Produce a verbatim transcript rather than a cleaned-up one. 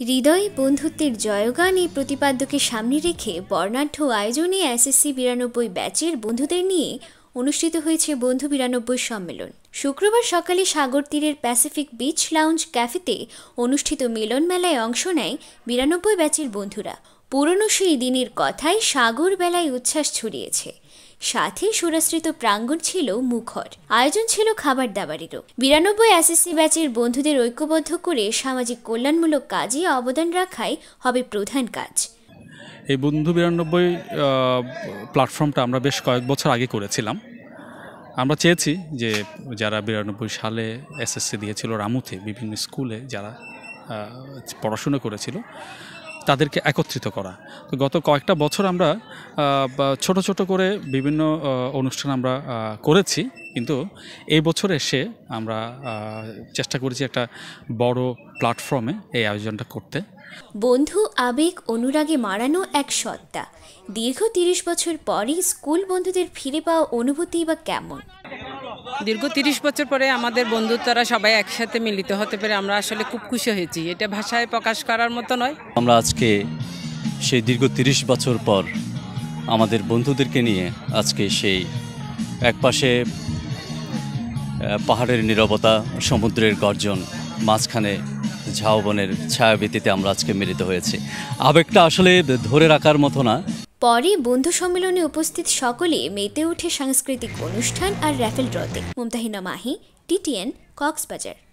হৃদয়ে বন্ধুত্বের জয়গান এই প্রতিপাদ্যকে সামনে রেখে বর্ণাঢ্য আয়োজনে এসএসসি বিরানব্বই ব্যাচের বন্ধুদের নিয়ে অনুষ্ঠিত হয়েছে বন্ধু বিরানব্বই সম্মেলন। শুক্রবার সকালে সাগর তীরের প্যাসিফিক বিচ লাউঞ্জ ক্যাফেতে অনুষ্ঠিত মিলন মেলায় অংশ নেয় বিরানব্বই ব্যাচের বন্ধুরা। পুরনো সেই দিনের কথায় সাগর বেলায় উচ্ছ্বাস ছড়িয়েছে, সাথে সুরাশ্রিত প্রাঙ্গণ ছিল মুখর। আয়োজন ছিল খাবার দাবারেরও। বিরানব্বই এসএসসি ব্যাচের বন্ধুদের ঐক্যবদ্ধ করে সামাজিক কল্যাণমূলক কাজে অবদান রাখাই হবে প্রধান কাজ। এই বন্ধু বিরানব্বই প্ল্যাটফর্মটা আমরা বেশ কয়েক বছর আগে করেছিলাম। আমরা চেয়েছি যে যারা বিরানব্বই সালে এসএসসি দিয়েছিল রামুতে, বিভিন্ন স্কুলে যারা পড়াশুনো করেছিল তাদেরকে একত্রিত করা। তো গত কয়েকটা বছর আমরা ছোট ছোট করে বিভিন্ন অনুষ্ঠান আমরা করেছি, কিন্তু এই বছর এসে আমরা চেষ্টা করেছি একটা বড় প্ল্যাটফর্মে এই আয়োজনটা করতে। বন্ধু আবেগ অনুরাগে মারানো এক সত্তা। দীর্ঘ তিরিশ বছর পরই স্কুল বন্ধুদের ফিরে পাওয়া অনুভূতি বা কেমন? দীর্ঘ তিরিশ বছর পরে আমাদের বন্ধুত্বরা সবাই একসাথে মিলিত হতে পেরে আমরা আসলে খুব খুশি হয়েছি। এটা ভাষায় প্রকাশ করার মতো নয়। আমরা আজকে সেই দীর্ঘ তিরিশ বছর পর আমাদের বন্ধুদেরকে নিয়ে আজকে সেই একপাশে পাহাড়ের নীরবতা, সমুদ্রের গর্জন, মাঝখানে ঝাউবনের ছায়াবীতিতে আমরা আজকে মিলিত হয়েছি। আবেগটা আসলে ধরে রাখার মতো না। পরে বন্ধু সম্মেলনে উপস্থিত সকলে মেতে ওঠে সাংস্কৃতিক অনুষ্ঠান আর র্যাফেল ড্রতে। মুমতাহিনা মাহি, টিটিএন, কক্সবাজার।